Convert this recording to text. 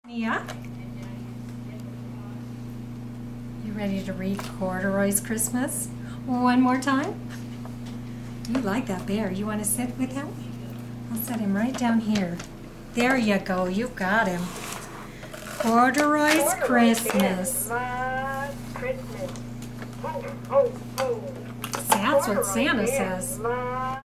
Yeah? You ready to read Corduroy's Christmas one more time? You like that bear. You want to sit with him? I'll set him right down here. There you go. You got him. Corduroy's Christmas. Christmas. Ho, ho, ho. That's what Santa says.